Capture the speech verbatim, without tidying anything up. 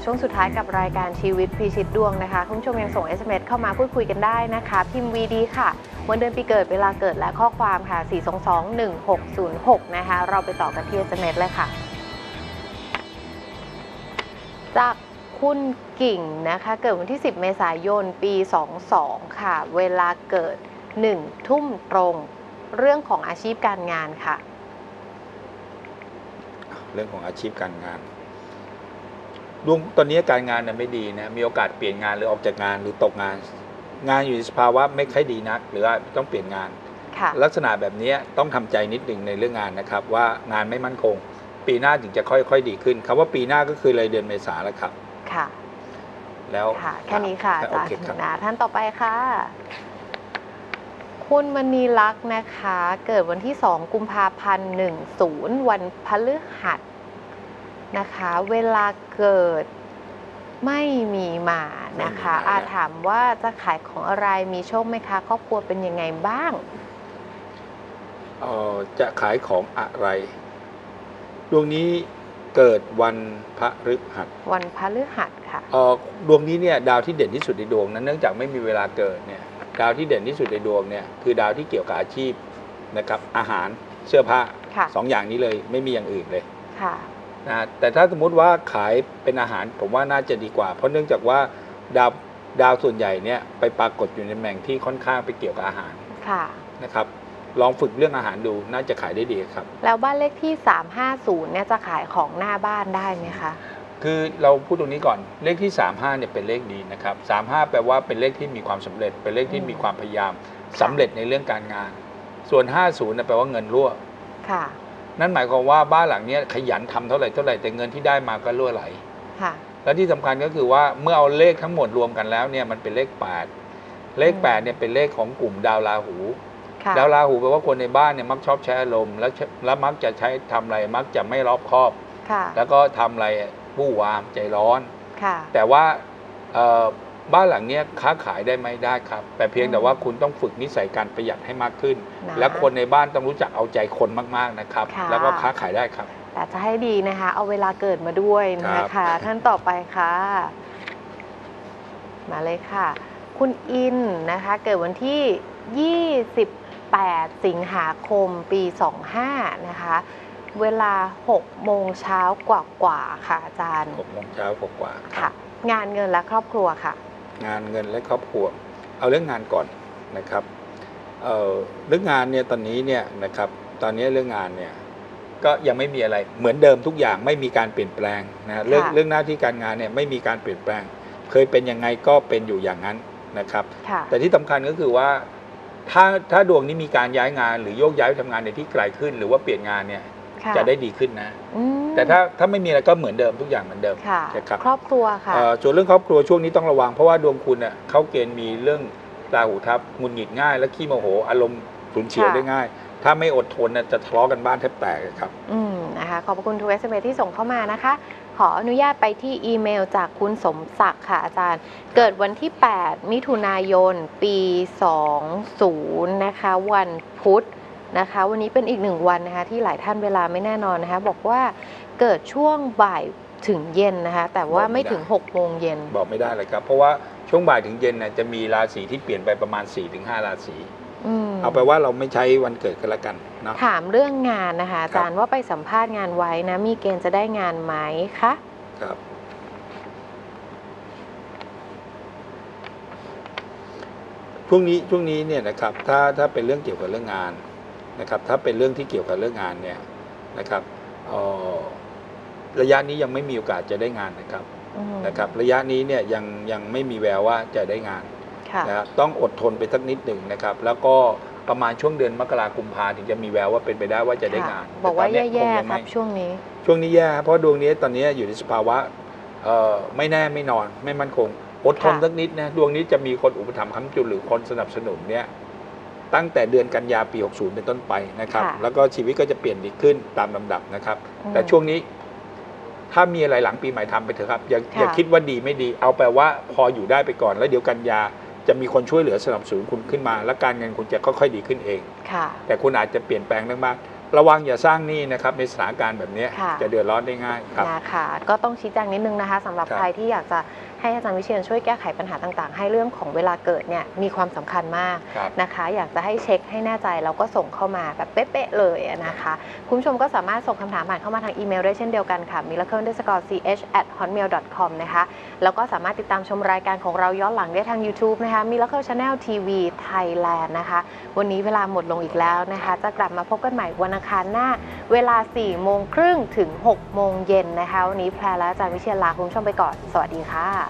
ช่วงสุดท้ายกับรายการชีวิตพิชิตดวงนะคะคุณผู้ชมยังส่ง เอส เอ็ม เอส เข้ามาพูดคุยกันได้นะคะพิมพ์ วี ดี ค่ะวันเดือนปีเกิดเวลาเกิดและข้อความค่ะสี่ สอง สอง หนึ่ง หก ศูนย์ หกนะคะเราไปต่อกันที่ เอส เอ็ม เอส เลยค่ะจากคุณกิ่งนะคะเกิดวันที่สิบเมษายนปีสองสองค่ะเวลาเกิดหนึ่งทุ่มตรงเรื่องของอาชีพการงานค่ะเรื่องของอาชีพการงานดวงตอนนี้การงานน่ะไม่ดีนะมีโอกาสเปลี่ยนงานหรือออกจากงานหรือตกงานงานอยู่ในสภาวะไม่ค่อยดีนักหรือว่าต้องเปลี่ยนงานลักษณะแบบนี้ต้องทำใจนิดหนึ่งในเรื่องงานนะครับว่างานไม่มั่นคงปีหน้าถึงจะค่อยๆดีขึ้นคำว่าปีหน้าก็คือเลยเดือนเมษาแล้วครับค่ะแล้วค่ะแค่นี้ค่ะอาจารย์นะท่านต่อไปค่ะคุณมณีลักษณ์นะคะเกิดวันที่สองกุมภาพันธ์หนึ่งศูนย์วันพฤหัสนะคะเวลาเกิดไม่มีมานะคะอาถามว่าจะขายของอะไรมีโชคไหมคะครอบครัวเป็นยังไงบ้างเอ่อจะขายของอะไรดวงนี้เกิดวันพฤหัสวันพฤหัสค่ะเอ่อดวงนี้เนี่ยดาวที่เด่นที่สุดในดวงนั้นเนื่องจากไม่มีเวลาเกิดเนี่ยดาวที่เด่นที่สุดในดวงเนี่ยคือดาวที่เกี่ยวกับอาชีพนะครับอาหารเสื้อผ้าสองอย่างนี้เลยไม่มีอย่างอื่นเลยค่ะนะแต่ถ้าสมมุติว่าขายเป็นอาหารผมว่าน่าจะดีกว่าเพราะเนื่องจากว่าดาวดาวส่วนใหญ่เนี่ยไปปรากฏอยู่ในตำแหน่งที่ค่อนข้างไปเกี่ยวกับอาหารค่ะนะครับลองฝึกเรื่องอาหารดูน่าจะขายได้ดีครับแล้วบ้านเลขที่สามห้าศูนย์เนี่ยจะขายของหน้าบ้านได้ไหมคะคือเราพูดตรงนี้ก่อนเลขที่สามสิบห้าเนี่ยเป็นเลขดีนะครับสามสิบห้าแปลว่าเป็นเลขที่มีความสำเร็จเป็นเลขที่มีความพยายามสำเร็จในเรื่องการงานส่วนห้าสิบเนี่ยแปลว่าเงินรั่วค่ะนั่นหมายความว่าบ้านหลังนี้ขยันทำเท่าไหร่เท่าไหร่แต่เงินที่ได้มาก็รั่วไหลค่ะและที่สำคัญก็คือว่าเมื่อเอาเลขทั้งหมดรวมกันแล้วเนี่ยมันเป็นเลขแปดเลขแปดเนี่ยเป็นเลขของกลุ่มดาวราหูดาวราหูแปลว่าคนในบ้านเนี่ยมักชอบใช้อารมณ์แล้วแล้วมักจะใช้ทำอะไรมักจะไม่รอบคอบแล้วก็ทำอะไรวู่วามใจร้อนแต่ว่าบ้านหลังนี้ค้าขายได้ไหมได้ครับแต่เพียงแต่ว่าคุณต้องฝึกนิสัยการประหยัดให้มากขึ้นและคนในบ้านต้องรู้จักเอาใจคนมากๆนะครับแล้วก็ค้าขายได้ครับแต่จะให้ดีนะคะเอาเวลาเกิดมาด้วยนะคะท่านต่อไปค่ะมาเลยค่ะคุณอินนะคะเกิดวันที่ยี่สิบแปดสิงหาคมปีสองห้านะคะเวลาหกโมงเช้ากว่าๆค่ะอาจารย์หกโมงเช้ากว่าๆค่ะงานเงินและครอบครัวค่ะงานเงินและครอบครัวเอาเรื่องงานก่อนนะครับเอ่อเรื่องงานเนี่ยตอนนี้เนี่ยนะครับตอนนี้เรื่องงานเนี่ยก็ยังไม่มีอะไรเหมือนเดิมทุกอย่างไม่มีการเปลี่ยนแปลงนะเรื่องเรื่องหน้าที่การงานเนี่ยไม่มีการเปลี่ยนแปลงเคยเป็นยังไงก็เป็นอยู่อย่างนั้นนะครับแต่ที่สำคัญก็คือว่าถ้าถ้าดวงนี้มีการย้ายงานหรือโยกย้ายไปทำงานในที่ไกลขึ้นหรือว่าเปลี่ยนงานเนี่ยจะได้ดีขึ้นนะแต่ถ้าถ้าไม่มีอะไรก็เหมือนเดิมทุกอย่างเหมือนเดิมครับครอบครัวค่ะส่วนเรื่องครอบครัวช่วงนี้ต้องระวังเพราะว่าดวงคุณเนี่ยเข้าเกณฑ์มีเรื่องราหูทับหงุดหงิดง่ายและขี้โมโหอารมณ์ฉุนเฉียวได้ง่ายถ้าไม่อดทนจะทะเลาะกันบ้านแทบแตกครับอืมนะคะขอบคุณทุก เอส เอ็ม เอส ที่ส่งเข้ามานะคะขออนุญาตไปที่อีเมลจากคุณสมศักดิ์ค่ะอาจารย์เกิดวันที่แปดมิถุนายนปีสองสิบนะคะวันพุธนะคะวันนี้เป็นอีกหนึ่งวันนะคะที่หลายท่านเวลาไม่แน่นอนนะคะบอกว่าเกิดช่วงบ่ายถึงเย็นนะคะแต่ว่าไม่ถึงหกโมงเย็นบอกไม่ได้เลยครับเพราะว่าช่วงบ่ายถึงเย็นน่ะจะมีราศีที่เปลี่ยนไปประมาณ สี่ถึงห้า ราศีเอาไปว่าเราไม่ใช้วันเกิดกันละกันเนาะถามเรื่องงานนะคะอาจารย์ว่าไปสัมภาษณ์งานไว้นะมีเกณฑ์จะได้งานไหมคะครับช่วงนี้ช่วงนี้เนี่ยนะครับถ้าถ้าเป็นเรื่องเกี่ยวกับเรื่องงานนะครับถ้าเป็นเรื่องที่เกี่ยวกับเรื่องงานเนี่ยนะครับระยะนี้ยังไม่มีโอกาสจะได้งานนะครับนะครับระยะนี้เนี่ยยังยังไม่มีแววว่าจะได้งานนะต้องอดทนไปสักนิดหนึ่งนะครับแล้วก็ประมาณช่วงเดือนมกราคมกุมภาถึงจะมีแววว่าเป็นไปได้ว่าจะได้งานบอกว่าแย่ๆครับช่วงนี้ช่วงนี้แย่เพราะดวงนี้ตอนนี้อยู่ในสภาวะไม่แน่ไม่นอนไม่มั่นคงอดทนสักนิดนะดวงนี้จะมีคนอุปถัมภ์ค้ำจุนหรือคนสนับสนุนเนี่ยตั้งแต่เดือนกันยาปีหกสิบเป็นต้นไปนะครับแล้วก็ชีวิตก็จะเปลี่ยนดีขึ้นตามลำดับนะครับแต่ช่วงนี้ถ้ามีอะไรหลังปีใหม่ทำไปเถอะครับอย่าอย่าคิดว่าดีไม่ดีเอาแปลว่าพออยู่ได้ไปก่อนแล้วเดี๋ยวกันยาจะมีคนช่วยเหลือสนับสนุนคุณขึ้นมาและการเงินคุณจะค่อยๆดีขึ้นเองแต่คุณอาจจะเปลี่ยนแปลงเรื่องมากระวังอย่าสร้างหนี้นะครับในสถานการณ์แบบนี้ค่ะจะเดือดร้อนได้ง่ายครับนะคะก็ต้องชี้แจงนิดนึงนะคะสำหรับครับใครที่อยากจะให้อาจารย์วิเชียรช่วยแก้ไขปัญหาต่างๆ ให้เรื่องของเวลาเกิดเนี่ยมีความสำคัญมากครับนะคะ อยากจะให้เช็คให้แน่ใจแล้วก็ส่งเข้ามาแบบเป๊ะๆเลยนะคะ คุณผู้ชมก็สามารถส่งคำถามผ่านเข้ามาทางอีเมลได้เช่นเดียวกันค่ะ miracle underscore ch at hotmail dot com นะคะแล้วก็สามารถติดตามชมรายการของเราย้อนหลังได้ทาง YouTube นะคะ Miracle Channel ที วี Thailand นะคะวันนี้เวลาหมดลงอีกแล้วนะคะจะกลับมาพบกันใหม่วันอังคารหน้าเวลาสี่โมงครึ่งถึงหกโมงเย็นนะคะวันนี้แพรและอาจารย์วิเชียรลาคุณผู้ชมไปก่อนสวัสดีค่ะ